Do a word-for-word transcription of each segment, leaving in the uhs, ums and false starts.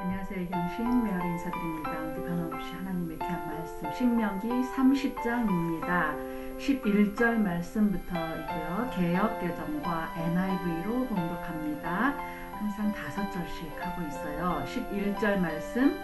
안녕하세요. 영신 메아리 인사드립니다. 오늘 변함없이 하나님의 귀한 말씀 신명기 삼십 장입니다. 십일 절 말씀부터이고요. 개역개정과 엔아이브이로 봉독합니다. 항상 다섯 절씩 하고 있어요. 십일 절 말씀,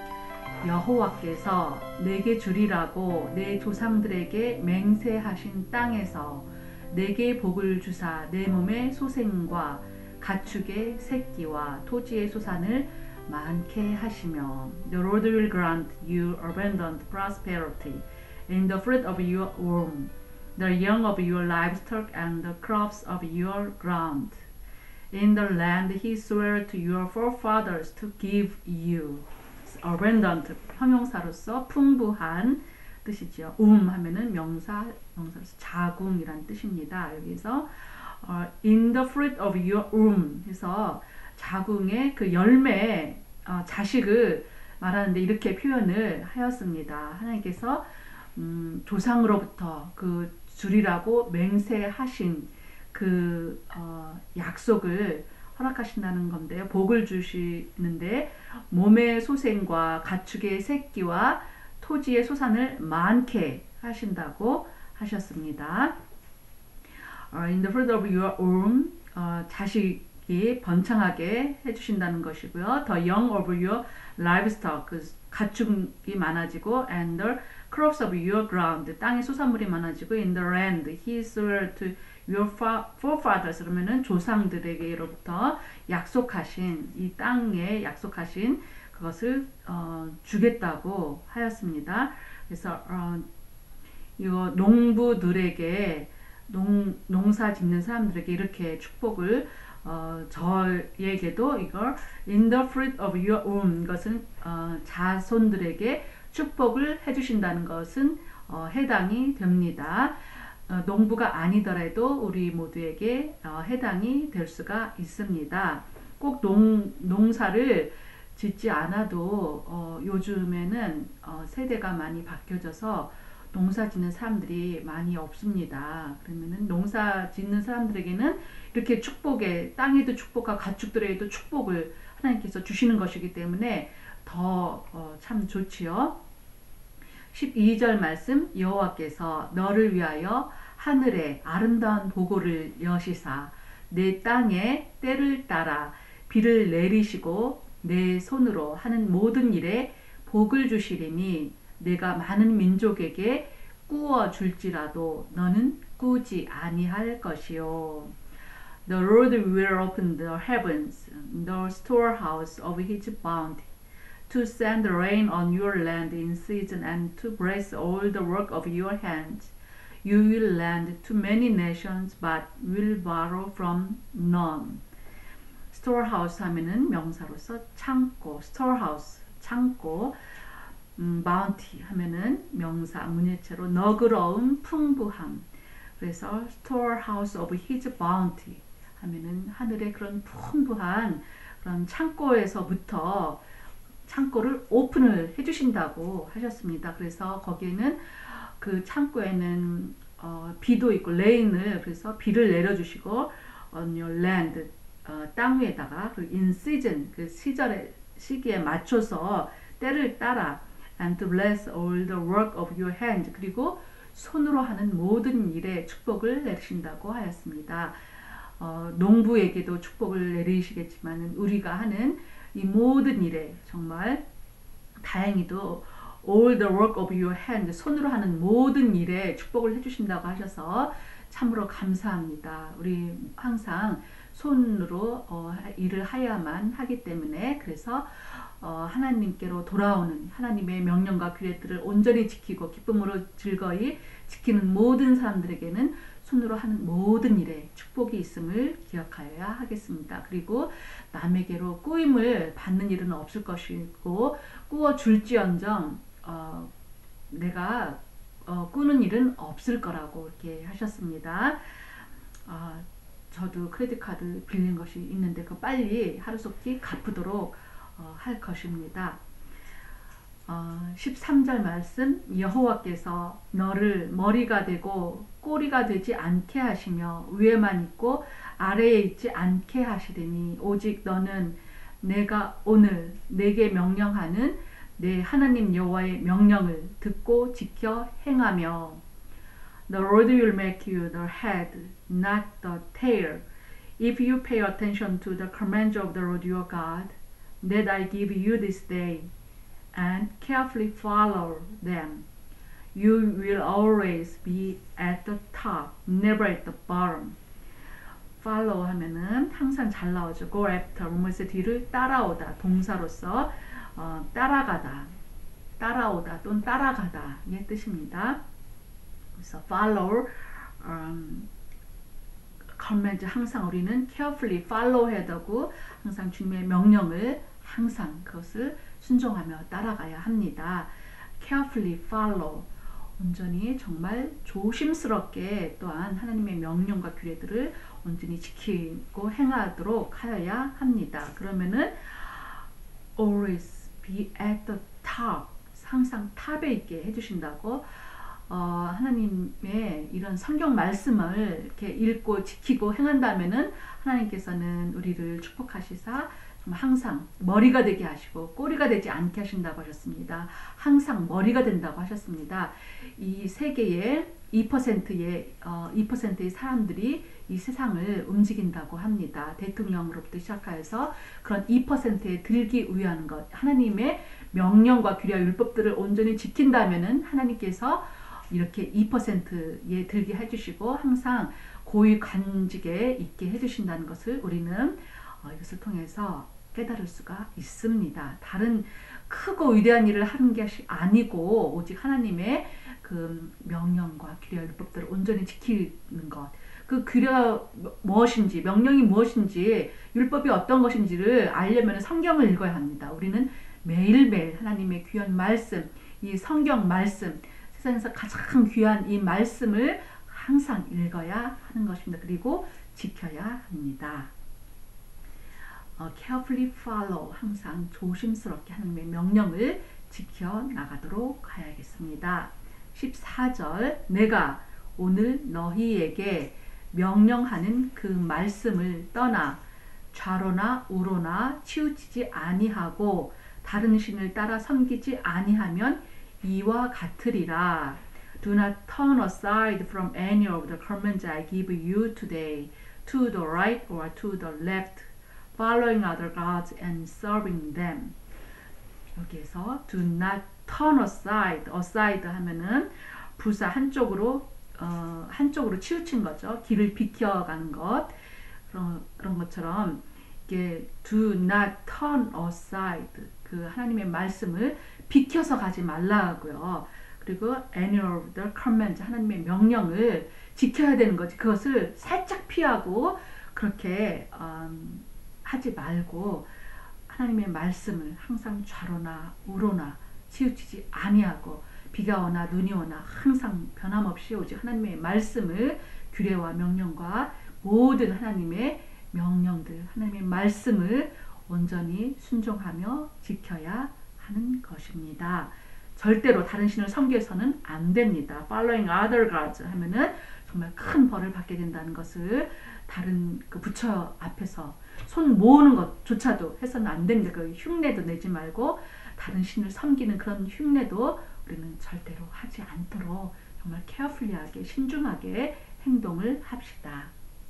여호와께서 내게 주리라고 내 조상들에게 맹세하신 땅에서 내게 복을 주사 내 몸의 소생과 가축의 새끼와 토지의 소산을 많게 하시며 The Lord will grant you abundant prosperity in the fruit of your womb, the young of your livestock and the crops of your ground, in the land he swore to your forefathers to give you. abundant 형용사로서 풍부한 뜻이죠. 움 하면은 명사, 명사로서 자궁이란 뜻입니다. 여기서 어, in the fruit of your womb 해서 자궁의 그 열매, 어, 자식을 말하는데 이렇게 표현을 하였습니다. 하나님께서 음, 조상으로부터 그 주리라고 맹세하신 그 어, 약속을 허락하신다는 건데요. 복을 주시는데 몸의 소생과 가축의 새끼와 토지의 소산을 많게 하신다고 하셨습니다. Uh, in the fruit of your womb, uh, 자식이 번창하게 해주신다는 것이고요. The young of your livestock, 그 가축이 많아지고, and the crops of your ground, 땅의 소산물이 많아지고, in the land, he swore to your forefathers, 그러면은 조상들에게로부터 약속하신, 이 땅에 약속하신 그것을 어, 주겠다고 하였습니다. 그래서 어, 이거 농부들에게 농, 농사 짓는 사람들에게 이렇게 축복을 어, 저에게도 이걸 in the fruit of your womb, 이것은 어, 자손들에게 축복을 해주신다는 것은 어, 해당이 됩니다. 어, 농부가 아니더라도 우리 모두에게 어, 해당이 될 수가 있습니다. 꼭 농, 농사를 짓지 않아도 어, 요즘에는 어, 세대가 많이 바뀌어져서 농사 짓는 사람들이 많이 없습니다. 그러면은 농사 짓는 사람들에게는 이렇게 축복에, 땅에도 축복과 가축들에게도 축복을 하나님께서 주시는 것이기 때문에 더 참 어, 좋지요. 십이 절 말씀, 여호와께서 너를 위하여 하늘에 아름다운 보고를 여시사 내 땅에 때를 따라 비를 내리시고 내 손으로 하는 모든 일에 복을 주시리니 내가 많은 민족에게 꾸어 줄지라도 너는 꾸지 아니할 것이요. The Lord will open the heavens, the storehouse of his bounty, to send rain on your land in season and to bless all the work of your hands. You will lend to many nations, but will borrow from none. storehouse 하면은 명사로서 창고, storehouse, 창고, 음, bounty 하면은 명사, 문예체로 너그러운 풍부함. 그래서 storehouse of his bounty 하면은 하늘의 그런 풍부한 그런 창고에서부터 창고를 오픈을 해주신다고 하셨습니다. 그래서 거기에는 그 창고에는 어, 비도 있고 레인을, 그래서 비를 내려주시고 on your land, 어, 땅 위에다가 그 in season, 그 시절의 시기에 맞춰서 때를 따라 and to bless all the work of your hands, 그리고 손으로 하는 모든 일에 축복을 내리신다고 하였습니다. 어, 농부에게도 축복을 내리시겠지만 우리가 하는 이 모든 일에 정말 다행히도 all the work of your hands, 손으로 하는 모든 일에 축복을 해주신다고 하셔서 참으로 감사합니다. 우리 항상 손으로 어, 일을 하야만 하기 때문에, 그래서 어, 하나님께로 돌아오는 하나님의 명령과 규례들을 온전히 지키고 기쁨으로 즐거이 지키는 모든 사람들에게는 손으로 하는 모든 일에 축복이 있음을 기억하여야 하겠습니다. 그리고 남에게로 꾸임을 받는 일은 없을 것이고 꾸어 줄지언정 어, 내가 어, 꾸는 일은 없을 거라고 이렇게 하셨습니다. 어, 저도 크레딧 카드 빌린 것이 있는데 그 빨리 하루속히 갚도록 어, 할 것입니다. 어, 십삼 절 말씀, 여호와께서 너를 머리가 되고 꼬리가 되지 않게 하시며 위에만 있고 아래에 있지 않게 하시리니 오직 너는 내가 오늘 내게 명령하는 내 하나님 여호와의 명령을 듣고 지켜 행하며 The Lord will make you the head, not the tail. If you pay attention to the commands of the Lord your God that I give you this day and carefully follow them, you will always be at the top, never at the bottom. follow 하면은 항상 잘 나오죠. go after, 뭐뭐의 뒤를 따라오다, 동사로서 어, 따라가다, 따라오다 또는 따라가다 이 뜻입니다. 그래서 follow, um, command 항상 우리는 carefully follow 해야 되고 항상 주님의 명령을 항상 그것을 순종하며 따라가야 합니다. carefully follow, 온전히 정말 조심스럽게 또한 하나님의 명령과 규례들을 온전히 지키고 행하도록 하여야 합니다. 그러면은 always be at the top, 항상 탑에 있게 해주신다고. 어, 하나님의 이런 성경 말씀을 이렇게 읽고 지키고 행한다면은 하나님께서는 우리를 축복하시사 항상 머리가 되게 하시고 꼬리가 되지 않게 하신다고 하셨습니다. 항상 머리가 된다고 하셨습니다. 이 세계의 이 퍼센트의 어, 이 퍼센트의 사람들이 이 세상을 움직인다고 합니다. 대통령으로부터 시작하여서 그런 이 퍼센트에 들기 위한 것, 하나님의 명령과 규례와 율법들을 온전히 지킨다면은 하나님께서 이렇게 이 퍼센트에 들게 해주시고 항상 고위 관직에 있게 해주신다는 것을 우리는 어, 이것을 통해서 깨달을 수가 있습니다. 다른 크고 위대한 일을 하는 것이 아니고 오직 하나님의 그 명령과 규례와 율법들을 온전히 지키는 것, 그 규례가 무엇인지, 명령이 무엇인지, 율법이 어떤 것인지를 알려면 성경을 읽어야 합니다. 우리는 매일매일 하나님의 귀한 말씀, 이 성경 말씀, 세상에서 가장 귀한 이 말씀을 항상 읽어야 하는 것입니다. 그리고 지켜야 합니다. 어, carefully follow, 항상 조심스럽게 하나님의 명령을 지켜 나가도록 하야겠습니다. 십사 절, 내가 오늘 너희에게 명령하는 그 말씀을 떠나 좌로나 우로나 치우치지 아니하고 다른 신을 따라 섬기지 아니하면 이와 같으리라. Do not turn aside from any of the commands I give you today, to the right or to the left, following other gods and serving them. 여기에서 do not turn aside, aside 하면은 부사 한쪽으로 어, 한쪽으로 치우친 거죠. 길을 비켜가는 것. 그런 그런 것처럼 이게 do not turn aside, 그 하나님의 말씀을 비켜서 가지 말라고요. 그리고 any of the commands, 하나님의 명령을 지켜야 되는 거지. 그것을 살짝 피하고 그렇게 음, 하지 말고 하나님의 말씀을 항상 좌로나 우로나 치우치지 아니하고 비가 오나 눈이 오나 항상 변함없이 오직 하나님의 말씀을, 규례와 명령과 모든 하나님의 명령들, 하나님의 말씀을 온전히 순종하며 지켜야 하는 것입니다. 절대로 다른 신을 섬겨서는 안 됩니다. Following other gods 하면은 정말 큰 벌을 받게 된다는 것을 다른 그 부처 앞에서 손 모으는 것조차도 해서는 안 됩니다. 그 흉내도 내지 말고 다른 신을 섬기는 그런 흉내도 우리는 절대로 하지 않도록 정말 carefully하게 신중하게 행동을 합시다.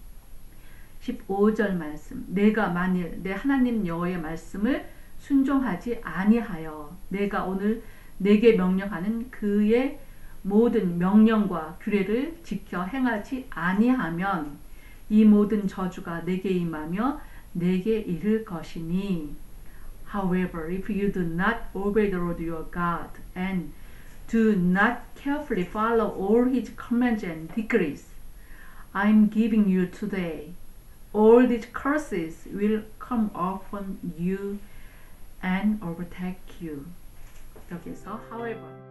십오 절 말씀, 내가 만일 내 하나님 여호와의 말씀을 순종하지 아니하여 내가 오늘 내게 명령하는 그의 모든 명령과 규례를 지켜 행하지 아니하면 이 모든 저주가 내게 임하며 내게 이를 것이니. However, if you do not obey the Lord your God and do not carefully follow all his commands and decrees I am giving you today, all these curses will come upon you and overtake you. 여기서 however